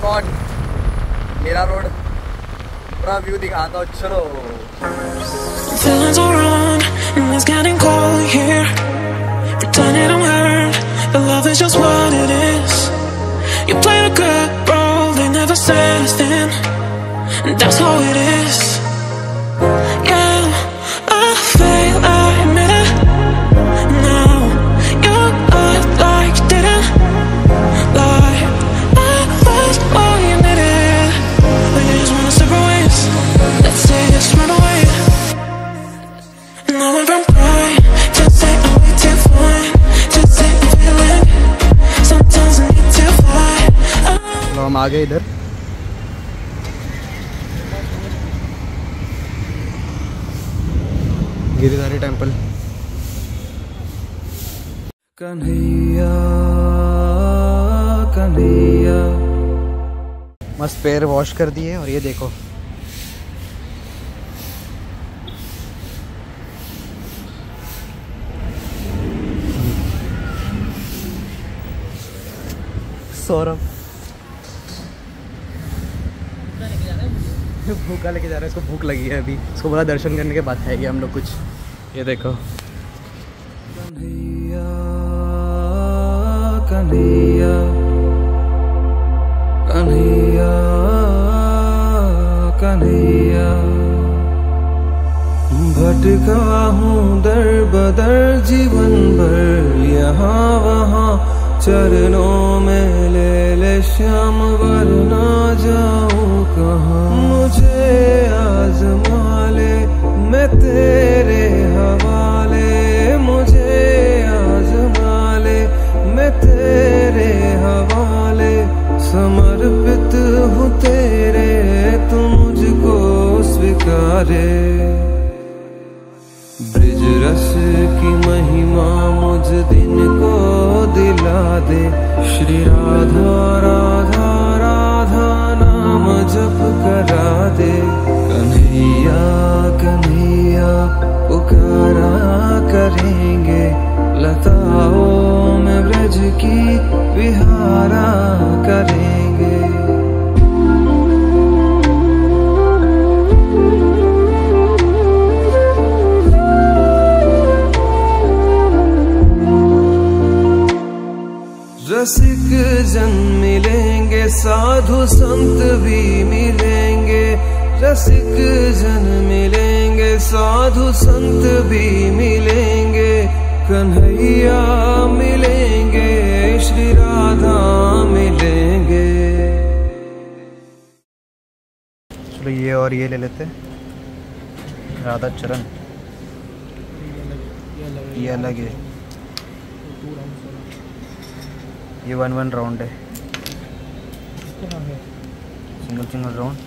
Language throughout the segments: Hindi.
गॉड, मेरा रोड पूरा व्यू दिखाता हूँ। चलो Feelings are wrong and it's getting cold here. Pretending I'm hurt, but love is just what it is. You played a good role, they never said a thing, and that's how it is. Yeah, I fail, I admit it. Now you act like you didn't lie. I was all you needed, but you just wanna separate ways. Let's say this right away. No one from crying, just say I'm way too fine. Just say I'm feeling. Sometimes I need to fly. तो हम आ गए इधर। गिरिधारी टेम्पल। कन्हैया कन्हैया। मस्त पैर वॉश कर दिए और ये देखो सौरभ भूखा लेके जा रहा है, इसको भूख लगी है अभी। इसको बोला दर्शन करने के बाद खाएंगे हम लोग कुछ। ये देखो कन्हैया कन्हैया कन्हैया कन्हैया। भटका हूँ दर बदर जीवन भर, यहाँ वहाँ चरणों में ले ले श्याम, वरना जाऊँ कहाँ। मुझे आज़मा ले मैं तेरे हवाले, मुझे आज़मा ले मैं तेरे हवाले। समर्पित हूँ तेरे, तू मुझको स्वीकारे। ब्रिज रस की महिमा मुझ दिन को दिला दे। श्री राधा राधा राधा नाम जप करा दे। कन्हैया कन्हैया पुकारा करेंगे, लताओं में ब्रज की विहारा करेंगे। रसिक जन मिलेंगे, साधु संत भी मिलेंगे। रसिक जन मिलेंगे, साधु संत भी मिलेंगे। कन्हैया मिलेंगे, श्री राधा मिलेंगे। चलो ये और ये ले लेते, राधा चरण। ये अलग है, ये 1-1 राउंड है, सिंगल राउंड।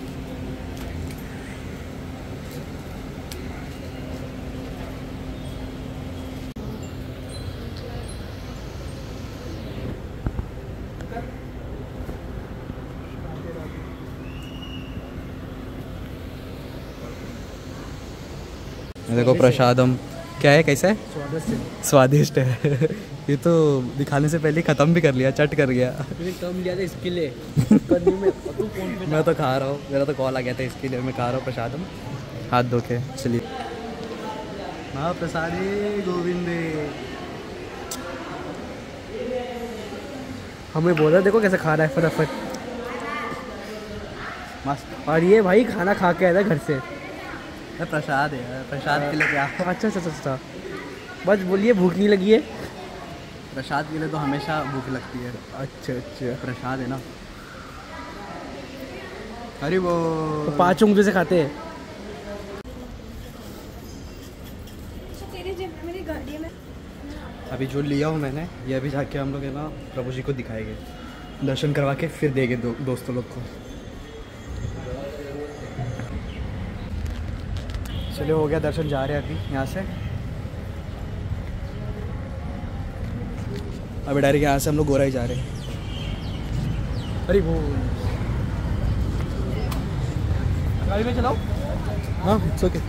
देखो प्रसादम क्या है, कैसा है? स्वादिष्ट है। ये तो दिखाने से पहले ख़त्म भी कर लिया, चट कर गया। कम लिया था इसके लिए। मैं तो खा रहा हूँ, मेरा तो कॉल आ गया था इसके लिए मैं खा रहा हूँ प्रसादम हाथ धो के। चलिए हाँ प्रसादी गोविंदे। हमें बोला देखो कैसे खा रहा है फटाफट, मस्त। और ये भाई खाना खा के आया था घर से। प्रसाद है, प्रसाद के लिए क्या? अच्छा बस बोलिए भूख नहीं लगी है? प्रसाद के लिए तो हमेशा भूख लगती है। अच्छा प्रसाद है ना। अरे वो तो 5 उंगली से खाते हैं। अभी जो लिया हूँ मैंने, ये अभी जाके हम लोग है ना प्रभु जी को दिखाएंगे, दर्शन करवा के फिर देंगे दोस्तों लोग को। चलिए हो गया दर्शन, जा रहे हैं अभी यहाँ से। अभी डायरेक्ट यहाँ से हम लोग गोरा ही जा रहे हैं। अरे वो गाड़ी में चलाओ। हाँ इट्स ओके।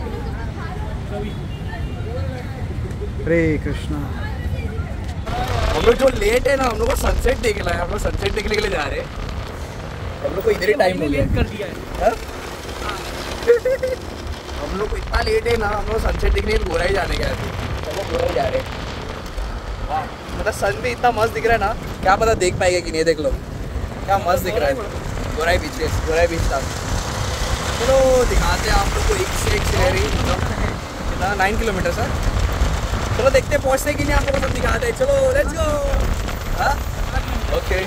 हरे कृष्णा। हम लोग जो लेट है ना, हम लोग को सनसेट देखना है। हम लोग सनसेट देखने के लिए जा रहे हैं। हम लोग को इधर ही टाइम हो गया कर दिया है। हम लोग को इतना लेट है ना, हम लोग सनसेट देखने गोरा ही जाने गए थे, हम लोग गोरा ही जा रहे हैं। मतलब सन भी इतना मस्त दिख रहा है ना, क्या पता देख पाएगा कि नहीं। देख लो क्या मस्त दिख रहा है गोराई बीच था। चलो दिखाते हैं आप लोग को एक से एक सीनरी, मतलब 9 किलोमीटर सर। चलो देखते हैं पहुँचते कि नहीं, आप लोग को सब दिखाते हैं। चलो लेट्स गो। हाँ ओके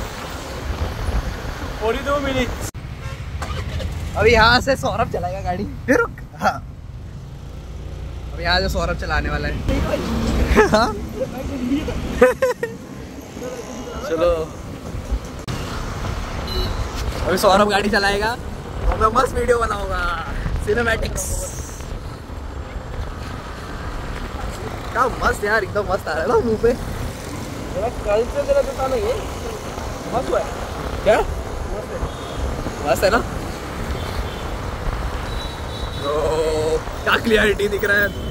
42 मिनट। अभी यहाँ से सौरभ चलाएगा गाड़ी, फिर रुक। हाँ अब यहाँ से सौरभ चलाने वाला है। हाँ? चलो अभी सौरभ गाड़ी चलाएगा और मैं मस्त वीडियो बनाऊंगा, सिनेमैटिक्स। क्या मस्त यार, एकदम मस्त आ रहा है ना मुंह पे। कल से तेरा दुकान है ये मस्त हुआ है। क्या मस्त है ना, तो क्या क्लियरिटी दिख रहा है।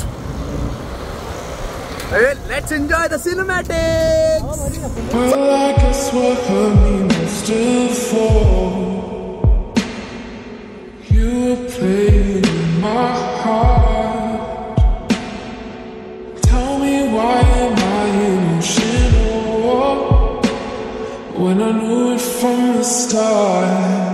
Let's enjoy the cinematics. Well, I guess what hurt me most of all, you were playing in my heart. Tell me why am I emotional when I knew it from the start?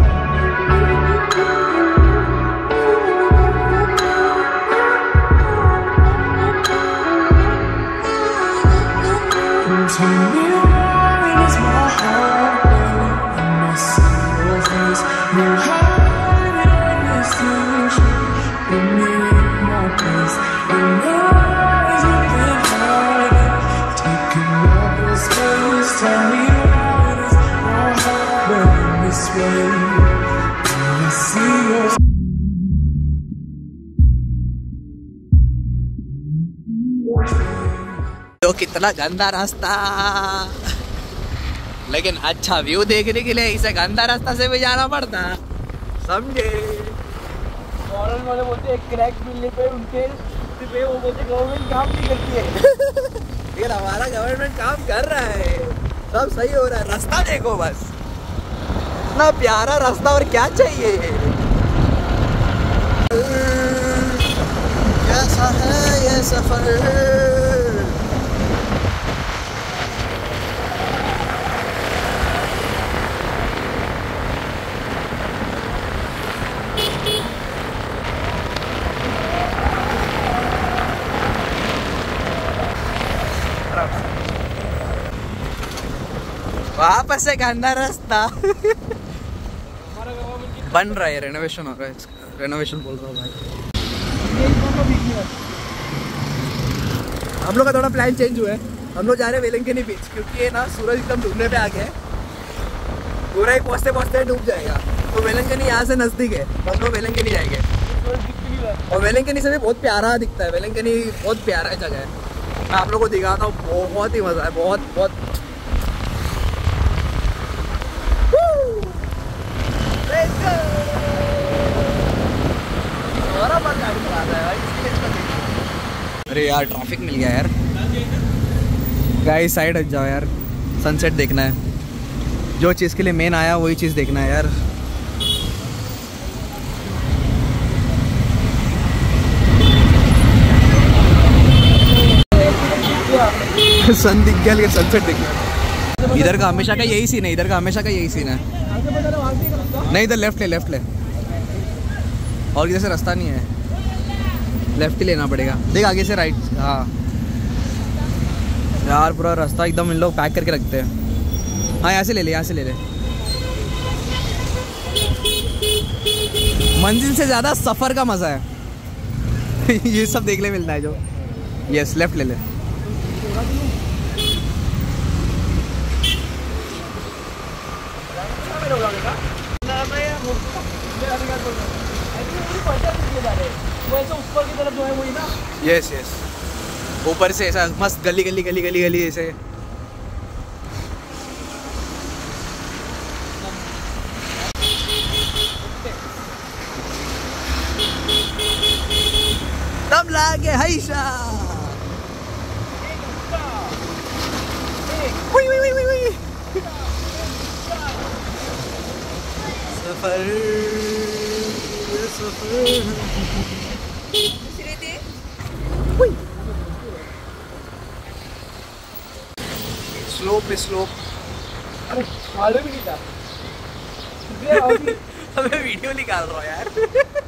Tell me why does my heart break when I see your face? No hiding your distinction. Put me in my place. And eyes you've been hiding, taking up the space. Tell me why does my heart burn this way when I see your face? तो कितना गंदा रास्ता, लेकिन अच्छा व्यू देखने के लिए इसे गंदा रास्ता से भी जाना पड़ता, समझे। फॉरेन वाले बोलते हैं क्रैक मिलने पे उनके पे वो बोलते गवर्नमेंट काम नहीं करती है। लेकिन हमारा गवर्नमेंट काम कर रहा है, सब सही हो रहा है। रास्ता देखो बस, इतना प्यारा रास्ता, और क्या चाहिए। कैसा है ये सफर। वापस से गंदा रास्ता। बन रहा है, रेनोवेशन हो रहा है, रेनोवेशन बोल रहा हूँ भाई। हम लोग का थोड़ा प्लान चेंज हुआ है, हम लोग जा रहे हैं वेलंकनी बीच, क्योंकि ये ना सूरज एकदम डूबने पे आ गया है, पूरा ही पहुँचते पहुँचते डूब जाएगा। तो वेलंकनी यहाँ से नज़दीक है, तो हम लोग वेलंकनी जाएंगे। और वेलंकनी से भी बहुत प्यारा दिखता है, वेलंकनी बहुत प्यारा जगह है। मैं आप लोग को दिखाता हूँ, बहुत ही मज़ा है, बहुत बहुत। अरे यार ट्रैफिक मिल गया यार, गाइस साइड हट जाओ यार, सनसेट देखना है। जो चीज़ के लिए मेन आया वही चीज़ देखना है यार। सन दिख गया लेकिन सनसेट दिख गया। इधर का हमेशा का यही सीन है, इधर का हमेशा का यही सीन है। नहीं इधर लेफ्ट ले, और इधर से रास्ता नहीं है, लेफ्ट ही लेना पड़ेगा। देख आगे से राइट। हाँ यार पूरा रास्ता एकदम इन लोग पैक करके रखते हैं। हाँ यहाँ से ले ले, यहाँ से ले ले। मंजिल से ज़्यादा सफ़र का मज़ा है। ये सब देखने मिलता है जो। यस लेफ्ट ले ले। ऊपर की तरफ जो है वही ना। यस यस, ऊपर से ऐसा मस्त गली गली गली गली गली ऐसे। तब लागे हैशा। सफर स्लोप पे स्लोप। अरे मालूम ही नहीं था। हमें वीडियो निकाल रहा है यार।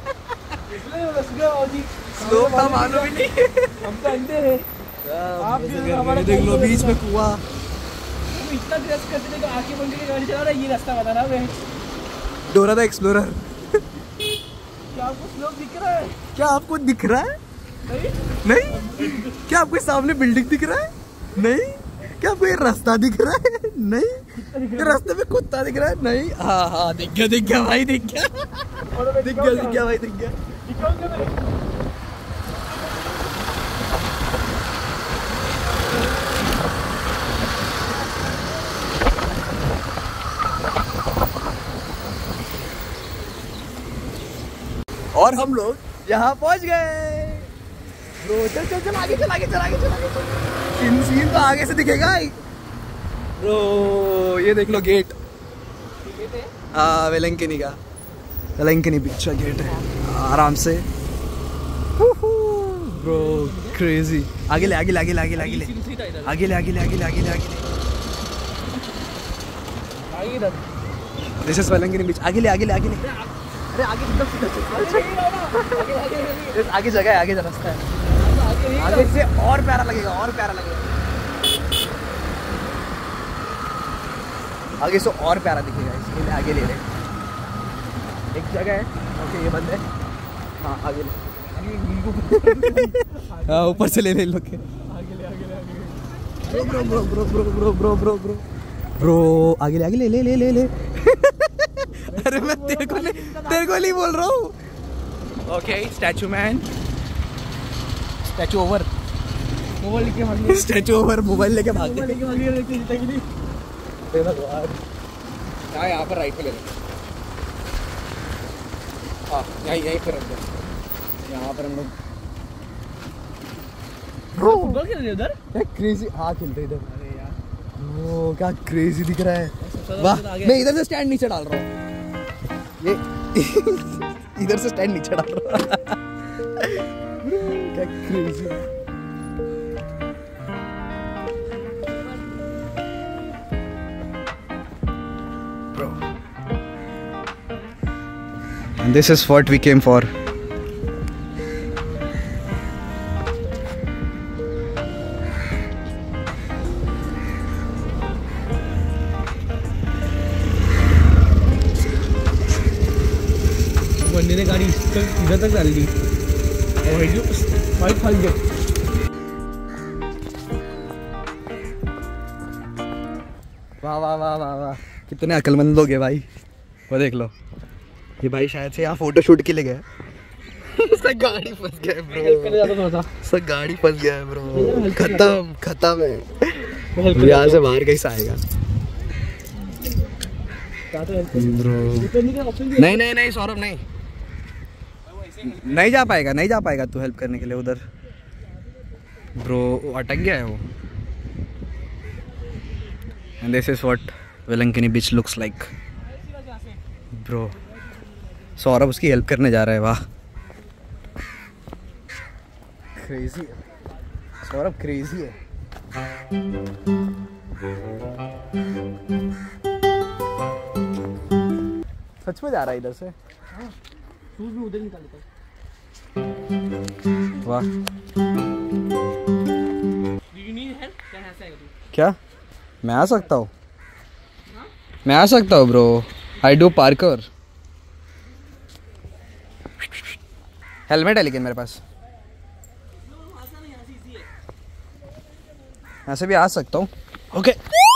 स्लोप का मालूम ही नहीं। हम तो अंधे हैं। आप देख लो बीच में कुआं। तुम इतना ड्रेस करते हो आंखें बंद करके गाड़ी चला रहा है, ये रास्ता बता रहा मैं। Dora the explorer. क्या आपको स्लोप दिख रहा है? क्या आपको दिख रहा है? नहीं? नहीं? क्या आपको सामने बिल्डिंग दिख रहा है? नहीं? क्या आपको ये रास्ता दिख रहा है? नहीं? ये रास्ते में कुत्ता दिख रहा है? नहीं? हाँ हाँ दिख गया भाई, दिख गया भाई, दिख गया। और हम लोग यहाँ पहुँच गए। ब्रो चल चल चल आगे चल, आगे चल, आगे चल, आगे चल। सीन तो आगे से दिखेगा ब्रो। ये देख लो गेट। हाँ वेलंकनी का, वेलंकनी बीच का गेट है। आराम से ब्रो, क्रेजी। आगे ले, आगे ले, आगे ले, आगे ले, आगे ले, आगे ले, आगे ले, आगे ले, आगे ले, आगे ले। This is Velankanni beach. आगे ले, आगे ले, आगे ले। अरे आगे आगे जगह है, आगे रास्ता है। आगे से और प्यारा लगेगा, और प्यारा लगेगा। आगे से और प्यारा दिखेगा, इसके लिए आगे ले ले। एक जगह है, ओके ये बंद है। हाँ आगे ले, हाँ ऊपर से ले ले लोग। Bro bro bro bro bro bro bro bro bro bro आगे ले, आगे ले ले ले ले ले। अरे मैं तेरे को नहीं बोल रहा हूँ। Okay statue man, statue over, mobile लेके भाग गया। स्टैचू ओवर, मोबाइल लेके भाग गया। यहाँ पर राइट पे ले लो। हाँ यहीं पर रख दो। यहाँ पर हम लोग फुटबॉल खेल रहे उधर। क्या क्रेजी। हाँ खेलते इधर। अरे यार ओ क्या क्रेजी दिख रहा है। वाह मैं इधर से स्टैंड नीचे डाल रहा हूँ। ये इधर से स्टैंड नीचे डाल रहा हूँ। क्या crazy. Bro. And this is what we came for. बंदे ने गाड़ी इधर तक डाल दी और भाई फंस गया। वाह वाह वाह वाह वाह, कितने अक्लमंद लोग हैं भाई। वो देख लो, ये भाई शायद से यहाँ फोटो शूट के लिए गए। उसका गाड़ी फंस गया है ब्रो, उसका गाड़ी फंस गया है ब्रो। खत्म है। यहाँ से बाहर कैसे आएगा ब्रो? नहीं सौरभ नहीं जा पाएगा तू हेल्प करने के लिए उधर ब्रो। अटक गया है वो। And this is what Velankanni beach looks like bro. Saurabh उसकी हेल्प करने जा रहा है। वाह क्रेजी है सौरभ, क्रेजी है। सच में जा रहा है इधर से। शूज भी उधर निकाल देता। वाह क्या मैं आ सकता हूँ? मैं आ सकता हूँ bro. I do parkour. Helmet है लेकिन मेरे पास। ऐसे भी आ सकता हूँ। ओके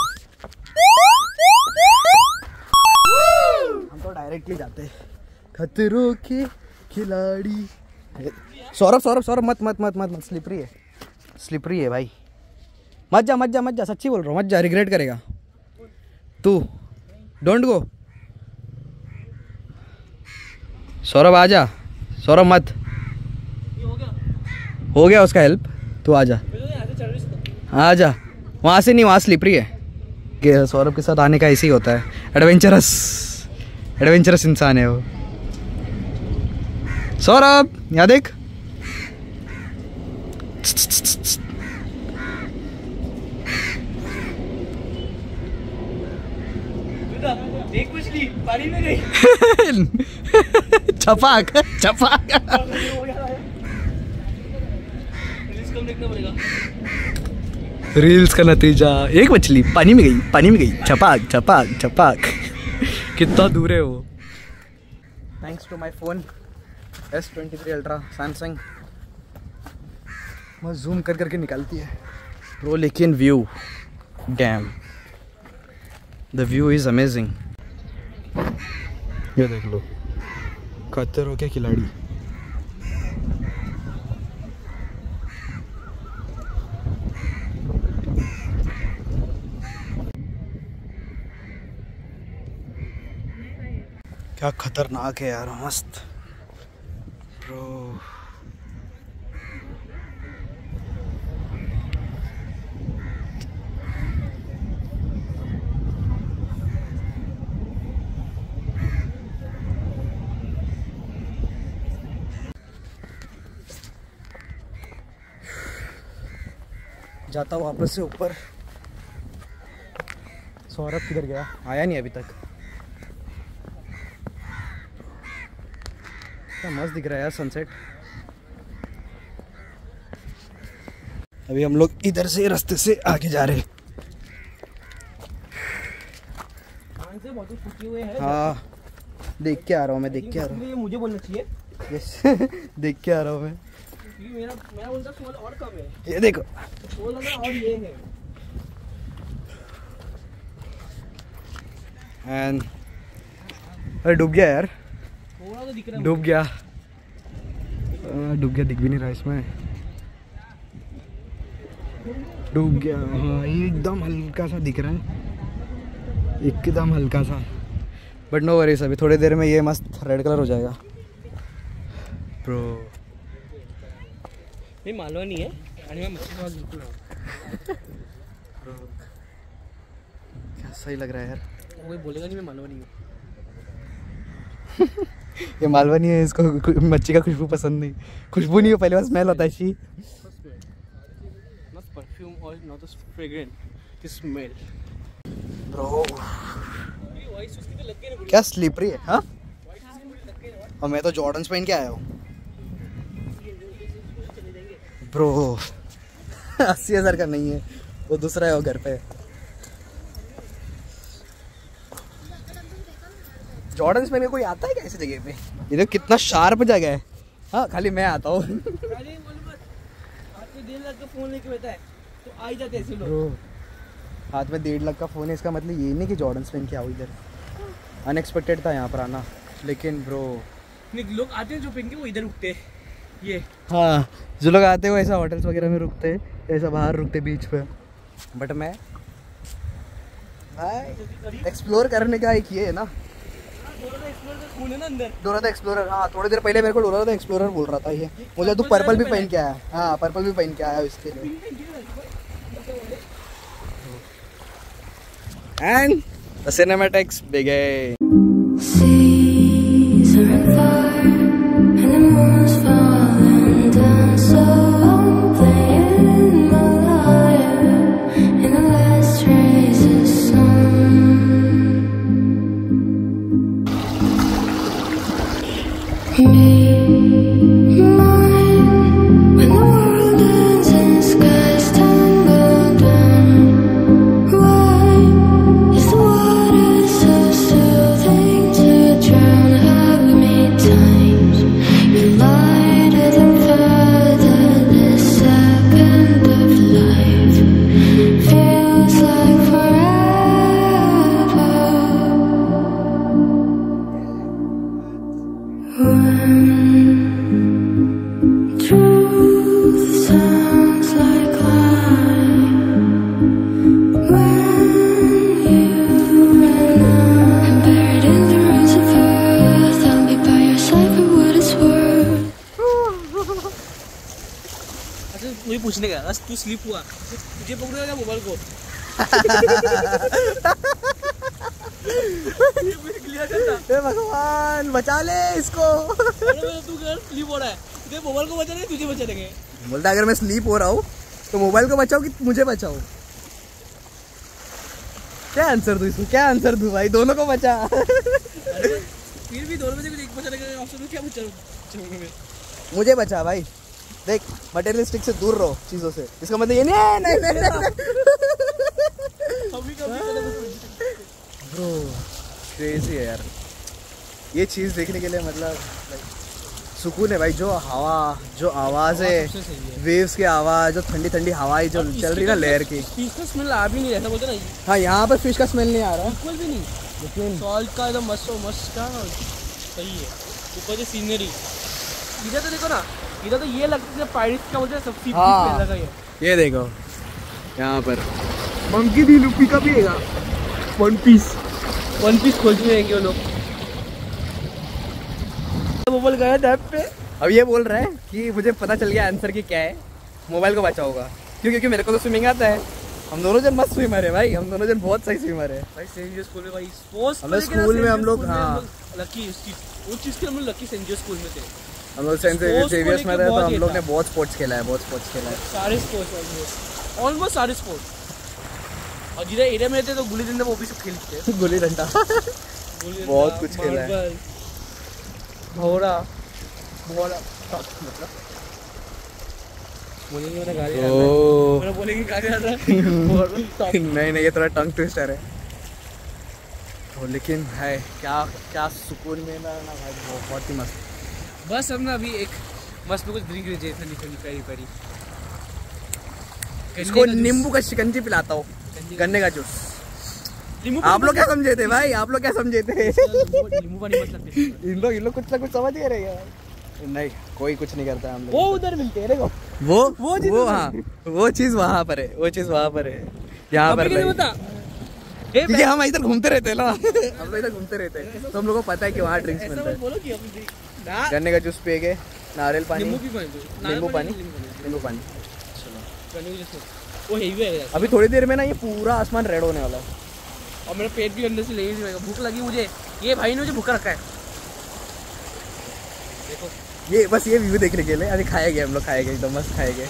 हम तो डायरेक्टली जाते हैं। खतरों के खिलाड़ी। सौरभ मत स्लिपरी है भाई। मत जा सच्ची बोल रहा हूँ, मत जा, रिग्रेट करेगा तू। Don't go. सौरभ आ जा, सौरभ मत। हो गया उसका हेल्प, तू आ जा। वहाँ से नहीं, वहाँ स्लिपरी है। सौरभ के साथ आने का ऐसे ही होता है, एडवेंचरस इंसान है वो। सौरभ यहाँ देख। देख मछली पानी में गई। छपाक छपाक। देखना पड़ेगा। रील्स का नतीजा, एक मछली पानी में गई, पानी में गई, छपाक छपाक छपाक। कितना दूर है वो। Thanks to my phone S23 ultra Samsung, बस जूम कर करके निकालती है प्रो, लेकिन view damn, the view is amazing. ये देख लो, खतर हो क्या खिलाड़ी। क्या खतरनाक है यार, मस्त ब्रो। जाता हूँ वापस से ऊपर। सौरभ किधर गया? आया नहीं अभी तक। क्या मस्त दिख रहा है यार सनसेट। अभी हम लोग इधर से रास्ते से आगे जा रहे हैं। हाँ देख के आ रहा हूँ मैं, देख के आ रहा हूँ। मुझे बोलना चाहिए। यस देख के आ रहा हूँ मैं। मेरा बोलता सोल और कम है। ये देखो सोल और ये है। एंड अरे डूब गया यार, थोड़ा तो दिख रहा है। डूब गया, डूब गया, दिख भी नहीं रहा इसमें। डूब गया, हाँ एकदम हल्का सा दिख रहा है, एकदम हल्का सा। बट नो वरीज, अभी थोड़ी देर में ये मस्त रेड कलर हो जाएगा ब्रो। नहीं मालवा नहीं है आणि मैं मच्छी पास बिल्कुल क्या सही लग रहा है यार। कोई बोलेगा नहीं मैं मालवा नहीं हूँ। ये मालवा नहीं है, इसको मच्छी का खुशबू पसंद नहीं। खुशबू नहीं हो, पहले बार स्मेल होता है शी। नॉट परफ्यूम और not the fragrance, the smell bro क्या स्लीपरी है। हाँ और मैं तो जॉर्डन्स पहन के आया हूँ ब्रो। 80,000 का नहीं है वो, दूसरा है वो घर पे। जॉर्डन्स पहन के कोई आता है क्या ऐसी जगह पे? ये देखो कितना शार्प जगह है। हाँ खाली मैं आता हूँ। आपको 1.5 लाख का फोन लेके बैठा है तो आ ही जाते ऐसे लोग। ब्रो हाथ में 1.5 लाख का फ़ोन है, इसका मतलब ये नहीं कि जॉर्डन्स पहन के आओ इधर। अनएक्सपेक्टेड था यहाँ पर आना, लेकिन ब्रो लोग आते हैं जो पहन के वो इधर रुकते हैं। ये हाँ जो लोग आते हैं वो ऐसा होटल्स वगैरह में रुकते हैं, ऐसा बाहर रुकते बीच पे। बट मैं भाई एक्सप्लोर करने का एक ये है ना, डोरा द एक्सप्लोरर। हाँ थोड़ी देर पहले मेरे को डोरा द एक्सप्लोरर बोल रहा था ये। मुझे तू पर्पल भी पहन के आया। हाँ पर्पल भी पहन के आया इसके लिए। And the cinematics begin. Seas are on fire and the moon's falling down, so I'm playing my lyre in the last rays of sun. Me, mine, when the world ends and skies tumble down. Why is the water so soothing to drown? Hug me times you lighted and feathered. This second of life feels like forever. When truth sounds like lie, when you and I'm buried in the ruins of earth, I'll be by your side for what it's worth. अच्छा मुझे पूछने का आज तू स्लीप हुआ तुझे पकड़ेगा क्या मोबाइल को? हे भगवान बचा ले इसको। तू स्लीप हो रहा है, तुझे मोबाइल को बचा लेंगे, तुझे बचा लेंगे। बोलता अगर मैं स्लीप हो रहा हूँ तो मोबाइल को बचाओ कि मुझे बचाओ? क्या आंसर दूं इसको, क्या आंसर दूं भाई? दोनों को बचा। फिर भी दोनों में से कुछ एक बचाने का ऑप्शन क्या बचा? मुझे बचा भाई। देख मटेरियलिस्टिक से दूर रहो चीजों से, इसका मतलब ये नहीं। ब्रो क्रेजी है यार ये चीज देखने के लिए, मतलब सुकून है भाई। जो हवा, जो आवाज है, वेव्स की आवाज, जो ठंडी ठंडी हवाएं जो चल रही ना लहर की। फिश का स्मेल आ भी नहीं रहता, बोलते ना। हाँ यहाँ पर फिश का स्मेल नहीं आ रहा, बिल्कुल भी नहीं। लेकिन सॉल्ट का एकदम मस्त का सही है। ऊपर से सीनरी इधर तो देखो ना, इधर तो ये लगता है पायरेट्स का, बोलते हैं सब। हाँ ये देखो यहाँ पर मंकी डी लुपी का भी है। वन पीस खोजने जाएंगे वो लोग। मोबाइल गया डैप पे। अब ये बोल रहा है कि मुझे पता चल गया आंसर की क्या है, मोबाइल को बचाओगा। क्यों? क्योंकि मेरे को तो स्विमिंग आता है। हम दोनों जन मस्त स्विमर है भाई, हम दोनों जन बहुत सही स्विमर है भाई। सेंट जोसेफ स्कूल में भाई स्पोर्ट्स, हम स्कूल में हम लोग, हाँ लकी वो चीज़ के हम लोग लकी सेंट जोसेफ स्कूल में थे। हम लोग सेंट जेवियर्स में थे, तो हम लोग ने बहुत स्पोर्ट्स खेला है, बहुत स्पोर्ट्स खेला है। सारे स्पोर्ट्स ऑलमोस्ट सारे स्पोर्ट्स। और जिधर एरिया में थे तो गुल्ली डंडा वो भी सब खेलते थे। गुल्ली डंडा बहुत कुछ खेला है। भौरा बोलेंगे ना गाड़ी, बोलेंगे गाड़ी आ रहा है। नहीं ये थोड़ा टंग ट्विस्टर है। तो लेकिन है क्या सुकून में ना भाई, बहुत ही मस्त। बस हम ना अभी एक मस्त कुछ ड्रिंक लीजिए, ठंडी पेरी। इसको नींबू का शिकंजी पिलाता हूँ, गन्ने का जूस। आप लोग क्या समझे थे भाई, आप लोग क्या समझे थे? नींबू पानी मत लगते। इन लोग कुछ ना कुछ समझ ही रहे यार। नहीं कोई कुछ नहीं करता हम लोग। वो उधर मिलते हैं देखो, वो हाँ वो चीज वहाँ पर है, वो चीज वहाँ पर है, यहाँ पर नहीं। क्योंकि हम इधर घूमते रहते हैं ना, हम लोग इधर घूमते रहते हैं, तो हम लोग को पता है कि वहाँ ड्रिंक्स मिलता है। गन्ने का जूस पिए गए, नारियल पानी, नींबू पानी। वो हेवी है। अभी थोड़ी देर में ना ये पूरा आसमान रेड होने वाला है। और मेरा पेट भी अंदर से ले ही भूख लगी मुझे। ये भाई ने मुझे भूखा रखा है। देखो ये बस ये व्यू देखने के लिए अभी खाएंगे हम लोग, खाएंगे एकदम मस्त खाएंगे।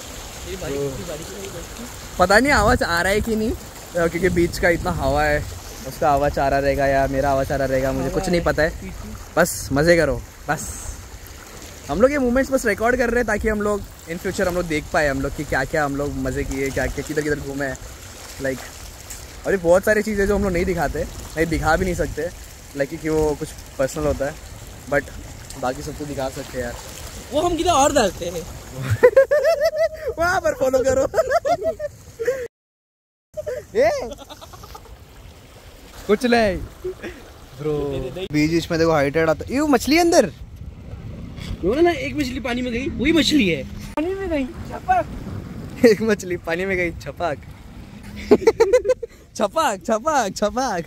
पता नहीं आवाज़ आ रहा है कि नहीं, क्योंकि बीच का इतना हवा है, उसका आवाज़ आ रहा रहेगा या मेरा आवाज़ आ रहा रहेगा, मुझे कुछ नहीं पता है। बस मज़े करो बस। हम लोग ये मोमेंट्स बस रिकॉर्ड कर रहे हैं ताकि हम लोग इन फ्यूचर हम लोग देख पाए हम लोग कि क्या क्या हम लोग मज़े किए, क्या क्या किधर किधर घूमे हैं। लाइक और ये बहुत सारी चीज़ें जो हम लोग नहीं दिखाते, नहीं दिखा भी नहीं सकते, लाइक क्योंकि वो कुछ पर्सनल होता है, बट बाकी सब तो दिखा सकते हैं यार। वो हम किधर और डालते हैं। वहाँ पर फॉलो करो। ये कुछ नहीं ब्रो, बीच में देखो हाइटेड आता है। ये मछली अंदर ना, एक मछली पानी में गई, वही मछली है पानी में गई छपाक। एक मछली पानी में गई छपाक। छपाक छपाक छपाक।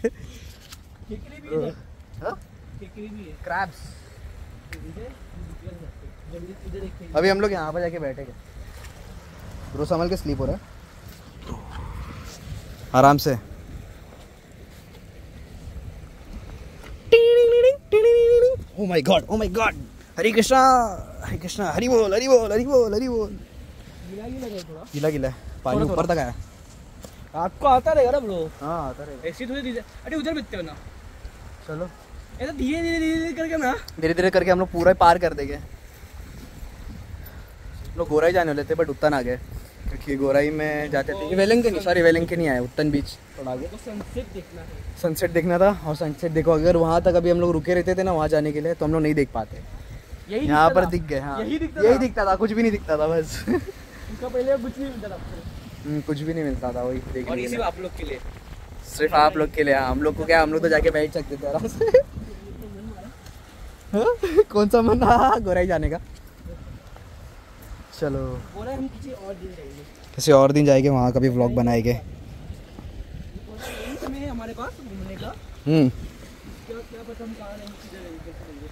क्रैब्स। अभी हम लोग यहाँ पर जाके बैठेंगे। ब्रो संभल के स्लीप हो रहा है आराम से। Oh my god, oh my god. हरे कृष्णा हरि बोल हरि बोल हरि बोल हरि बोल। गीला गीला है पानी, ऊपर तक आया। आपको आता रहेगा ना ब्रो? हाँ आता रहेगा। ऐसी थोड़ी धीरे, अरे उधर बैठते हो ना। चलो ऐसा धीरे धीरे करके ना, धीरे धीरे करके हम लोग पूरा पार कर देंगे। लोग गोराई जाने वाले थे बट उत्तन आ गए, क्योंकि गोराई में जाते थे। वेलिंगटन, सॉरी वेलिंगटन नहीं आए, उत्तन बीच थोड़ा आगे। सनसेट देखना है, सनसेट देखना था। और सनसेट देखो, अगर वहाँ तक अभी हम लोग रुके रहते थे ना वहाँ जाने के लिए, तो हम लोग नहीं देख पाते। यहाँ पर दिख गए। हाँ यही दिखता था, कुछ भी नहीं दिखता था बस। उसका पहले कुछ नहीं मिलता था, कुछ भी नहीं मिलता था, वही देखने। और ये सिर्फ आप लोग के लिए, सिर्फ आप लोग के लिए। हम लोग को क्या, हम लोग तो जाके बैठ सकते थे आराम से। कौन सा मन? गोराई जाने का। चलो हम किसी और दिन जाएंगे, किसी और दिन जाएंगे, वहाँ का भी व्लॉग बनाएंगे। समय हमारे पास घूमने का। क्या पता हम कहाँ रहेंगे, किधर रहेंगे।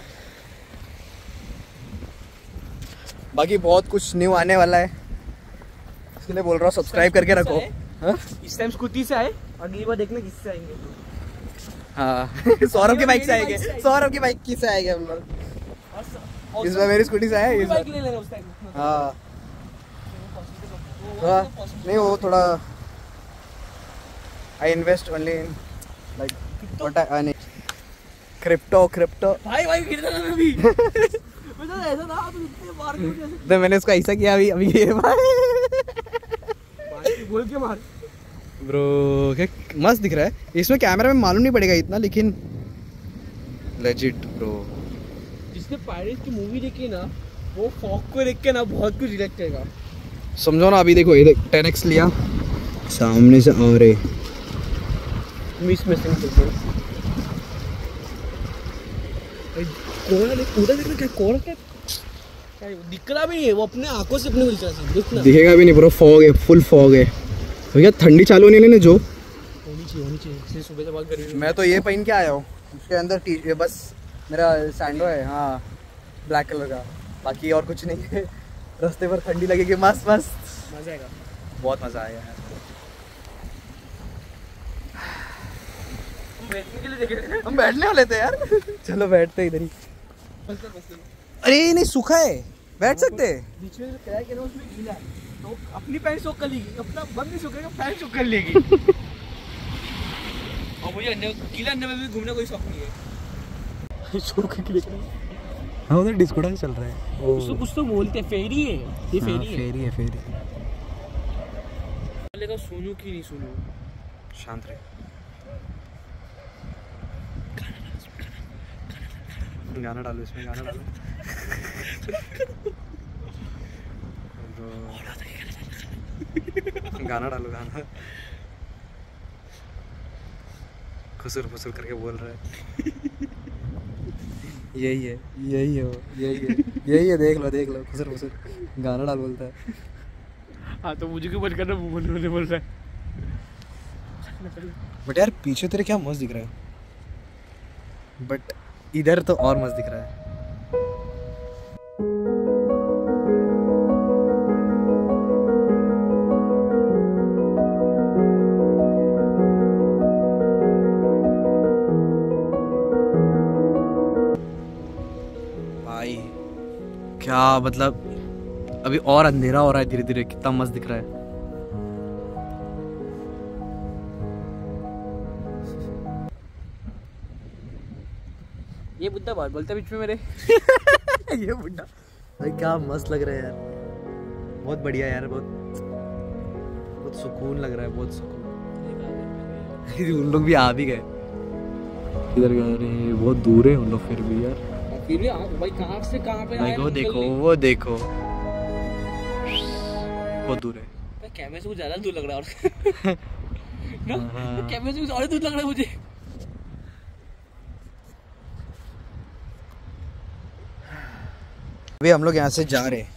बाकी बहुत कुछ न्यू आने वाला है, इसके लिए बोल रहा हूँ सब्सक्राइब करके रखो। इस टाइम स्कूटी से आए, अगली बार देखना किससे आएंगे। हाँ सौरभ की बाइक से आएंगे, सौरभ की बाइक की से आएंगे हम लोग। इस बार मेरी स्कूटी से आए इस बार। ले लेना उस टाइम। हाँ नहीं वो थोड़ा I invest only in like what I नहीं क्रिप्टो भाई गिर रहा मैं भी। मतलब ऐसा था तो इतने मार के जैसे तो मैंने उसको ऐसा किया अभी ये बोल के मार। ब्रो क्या मस्त दिख रहा है इसमें, कैमरा में मालूम नहीं पड़ेगा इतना लेकिन लेजिट ब्रो। जिसने पायरेट्स की मूवी देखी ना वो फॉग को देख के ना बहुत कुछ रिलेट करेगा। समझो ना अभी देखो ये 10x लिया सामने से आ रहे मिस मिसिंग कोड़ा देख, उधर देखना क्या कोड़ा क्या दिख रहा भी नहीं है, वो अपने आंखों से अपने को दिख रहा है, देखना दिखेगा भी नहीं ब्रो, फॉग है, फुल फॉग है भैया। ठंडी चालू नहीं लेने जो होनी चाहिए सुबह से बहुत गर्मी। मैं तो ये पहन के आया हूँ, उसके अंदर ये बस मेरा सैंडो है, हाँ ब्लैक कलर का, बाकी और कुछ नहीं है। रास्ते पर ठंडी लगेगी, मस्त मस्त मजा आएगा, बहुत मजा आएगा यार। बैठने के लिए देख रहे हैं हम बैठने वाले थे यार चलो बैठते इधर ही। बस अरे ये नहीं सूखा है, बैठ सकते हैं। बीच में किराया के ना उसमें गीला है तो अपनी पैंट सोख कर लेगी, अपना बंद नहीं सोखेगा पैंट सोख कर लेगी। और मुझे गीला अंडे में भी घूमने कोई शौक नहीं है। शौक के लिए हाँ उधर डिस्को डांस चल रहा है, उसको कुछ तो बोलते हैं, फेरी है ये, फेरी है, फेरी है फेरी। लेगा सुनू कि नहीं सुनू, शांत रहे, गाना डालो इसमें, गाना डालो गाना डालो, गाना खुसुर फुसुर करके बोल रहा है। यही है यही है यही है, देख लो खुसुर फुसुर गाना डाल बोलता है। हाँ तो मुझे क्यों बंद करना, बोलने बोल रहा है। बट यार पीछे तेरे क्या मस्त दिख रहा है, बट इधर तो और मस्त दिख रहा है। भाई क्या मतलब अभी और अंधेरा हो रहा है धीरे धीरे, कितना मस्त दिख रहा है। ये बुड्ढा बहुत बोलता है बीच में मेरे। ये बुड्ढा भाई क्या मस्त लग रहा है यार, बहुत बढ़िया यार, बहुत सुकून लग रहा है, बहुत सुकून। उन लोग भी आ भी गए, इधर गए, बहुत दूर है उन लोग फिर भी यार। फिर भी भाई कहाँ से कहाँ पे आए, वो देखो बहुत दूर है। कैमरे से कुछ ज्यादा दूर लग रहा है और कैमरे से कुछ और दूर लग रहा है मुझे। अभी हम लोग यहाँ से जा रहे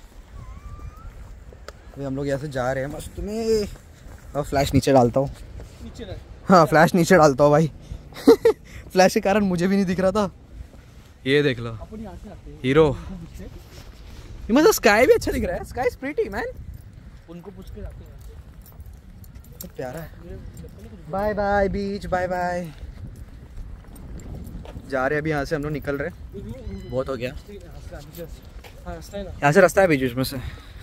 हैं, मस्त में। और फ्लैश नीचे डालता हूँ, हाँ फ्लैश नीचे डालता हूँ भाई। फ्लैश के कारण मुझे भी नहीं दिख रहा था। ये देख लो हीरो, ये मतलब स्काई भी अच्छा दिख रहा है, स्काई इज प्रीटी मैन। उनको पूछ के जाते हैं, प्यारा है। Bye bye beach, bye bye. जा रहे हैं अभी यहाँ से, हम लोग निकल रहे हैं, बहुत हो गया। यहाँ से रास्ता है बीच में से।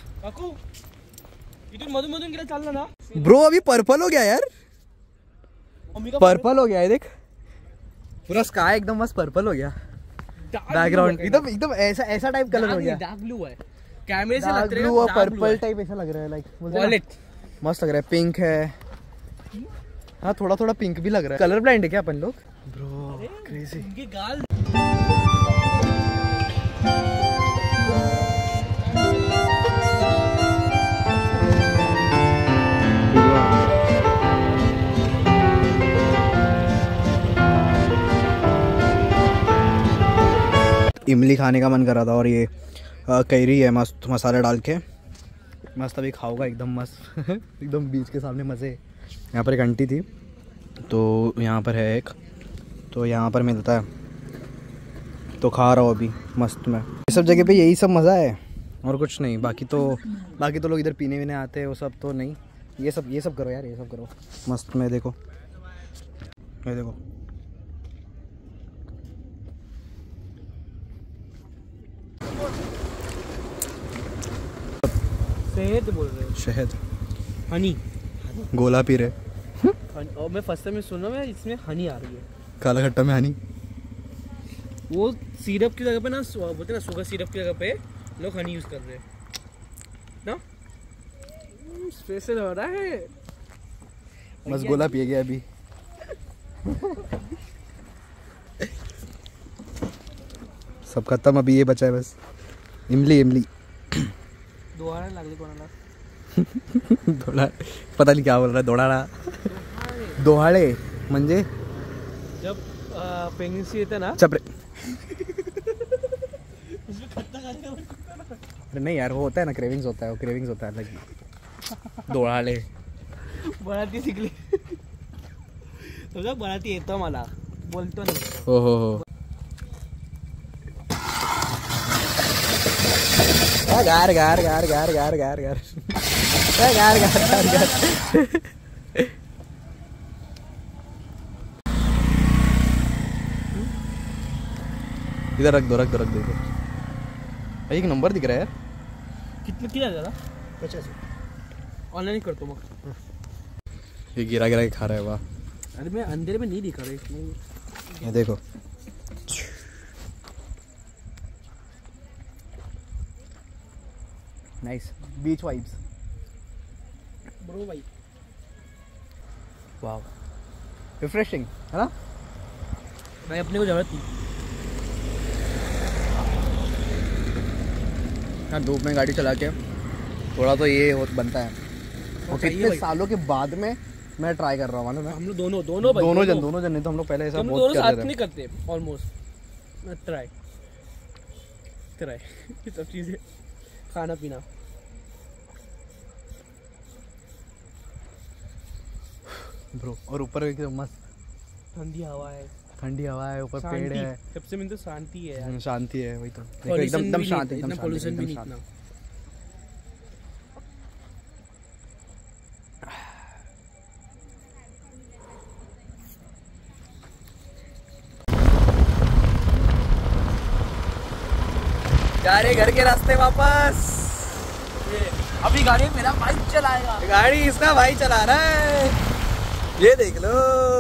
मधुमधु के लिए चलना ना ब्रो, अभी पर्पल हो गया यार, पर्पल हो गया है, देख पूरा स्काई एकदम मस्त पर्पल हो गया। बैकग्राउंड एकदम ऐसा टाइप कलर हो गया, डार्क ब्लू है, कैमरे से डार्क ब्लू और पर्पल टाइप ऐसा लग रहा है, लाइक वॉलेट मस्त लग रहा है। पिंक है, हाँ थोड़ा पिंक भी लग रहा है। कलर ब्लाइंड है क्या अपन लोग ब्रो, क्रेजी। उनके गाल इमली खाने का मन कर रहा था और ये कैरी है, मस्त मसाला डाल के मस्त अभी खाऊंगा एकदम मस्त। एकदम बीच के सामने मज़े। यहाँ पर एक आंटी थी, तो यहाँ पर है एक, तो यहाँ पर मिलता है, तो खा रहा हूँ अभी मस्त में। ये सब जगह पे यही सब मज़ा है और कुछ नहीं। बाकी तो लोग इधर पीने वीने आते हैं, वो सब तो नहीं। ये सब करो यार, ये सब करो मस्त में। देखो ये देखो शहद बोल रहे हो? शहद, हनी। गोला पी रहे। और मैं फर्स्ट टाइम सुना मैं इसमें हनी आ रही है। काला खट्टा में हनी। वो सिरप की जगह पे ना बोलते ना शुगर सिरप की जगह पे लोग हनी यूज कर रहे हैं ना। स्पेशल हो रहा है। बस गोला पिए गया अभी। सब खत्म, अभी ये बचा है बस। इमली दोहारा लागले कोणाला? दोड़ा, पता नहीं क्या बोल रहा है। दोहाड़े म्हणजे जब प्रेग्नेंसी येते ना। चपरे। अरे नहीं यार, वो होता है ना, क्रेविंग्स होता है, वो क्रेविंग्स होता है अलग। दोहाड़े मराठी शिकली तुझं मराठी येतं मला, बोलतो ना। हो गार गार गार गार गार गार गार गार गार गार। इधर रख दो एक नंबर दिख रहा है यार। किती झाला? 50 ऑनलाइन करतो मग। ये गिरा के खा रहा है। वाह, अरे मैं अंधेरे में नहीं दिखा रहा इसमें। ये देखो, नाइस बीच वाइब्स ब्रो भाई। वाह, रिफ्रेशिंग है ना। भाई अपने को जरूरत थी। हाँ, धूप में गाड़ी चला के थोड़ा तो ये बनता है। और कितने सालों के बाद में मैं ट्राई कर रहा हूँ, मालूम है। हम लोग दोनों जन नहीं तो हम लोग पहले ऐसा बहुत साथ नहीं करते ऑलमोस्ट। ट्राई ये सब चीजें, खाना पीना। ब्रो, और ऊपर एकदम मस्त ठंडी हवा है, ऊपर पेड़ है। सबसे मेन तो शांति है यार। शांति है, वही तो देखो, एकदम शांति, एकदम पोल्यूशन भी नहीं इतना। जा रहे घर के रास्ते वापस। अभी गाड़ी मेरा भाई चलाएगा। गाड़ी इसका भाई चला रहा है, ये देख लो।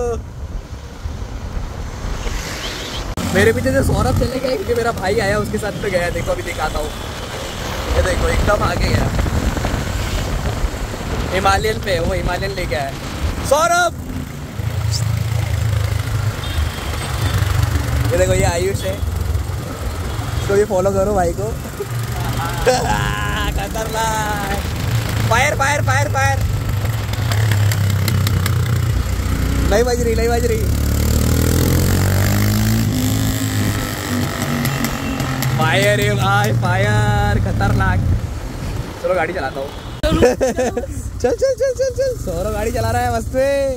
मेरे पीछे से सौरभ चले गए क्योंकि मेरा भाई आया, उसके साथ तो गया। देखो अभी दिखाता हूँ, ये देखो एकदम आगे गया। हिमालयन पे वो हिमालयन लेके आया सौरभ। ये देखो, ये आयुष है, तो ये फॉलो करो भाई को। खतरनाक। Fire fire fire fire. नहीं बज रही। फायर है भाई, फायर खतरनाक। चलो गाड़ी चलाता हूँ। चल सौरभ गाड़ी चला रहा है मस्त में।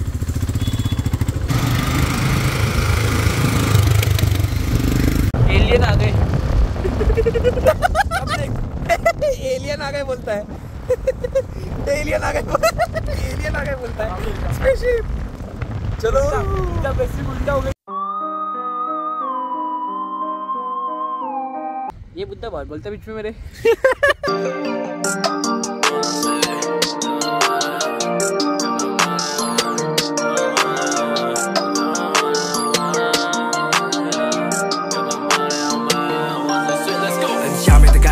एलियन आ गए। एलियन आ गए बोलता है। एलियन आ गए बोलता है। स्पेसशिप। चलो, उल्टा हो गया। ये बुद्धा बहुत बोलता है बीच में मेरे।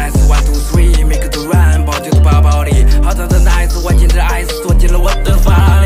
Hot on the night， 我进这 ice， 锁进了我的房。